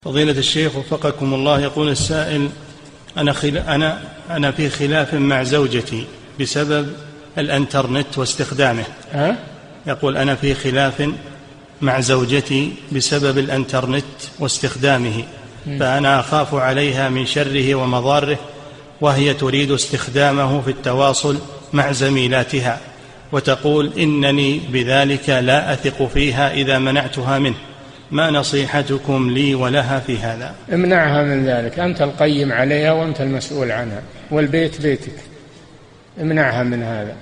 فضيلة الشيخ وفقكم الله، يقول السائل: أنا في خلاف مع زوجتي بسبب الإنترنت واستخدامه. يقول: أنا في خلاف مع زوجتي بسبب الإنترنت واستخدامه، فأنا أخاف عليها من شره ومضاره، وهي تريد استخدامه في التواصل مع زميلاتها، وتقول إنني بذلك لا أثق فيها إذا منعتها منه. ما نصيحتكم لي ولها في هذا؟ امنعها من ذلك، أنت القيم عليها وأنت المسؤول عنها، والبيت بيتك. امنعها من هذا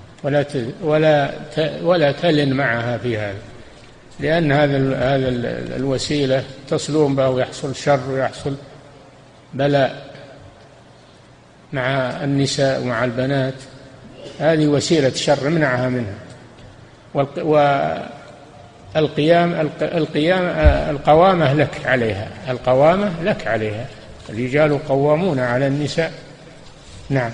ولا تلن معها في هذا، لأن هذا الوسيلة تصلون به ويحصل شر ويحصل بلاء مع النساء ومع البنات. هذه وسيلة شر، امنعها منها. القوامة لك عليها، القوامة لك عليها، الرجال قوامون على النساء. نعم.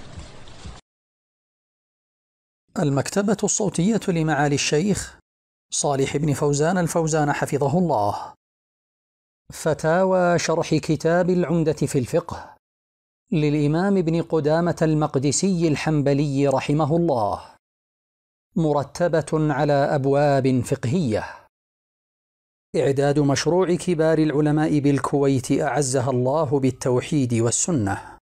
المكتبة الصوتية لمعالي الشيخ صالح بن فوزان الفوزان حفظه الله. فتاوى شرح كتاب العمدة في الفقه للإمام ابن قدامة المقدسي الحنبلي رحمه الله، مرتبة على أبواب فقهية. إعداد مشروع كبار العلماء بالكويت أعزها الله بالتوحيد والسنة.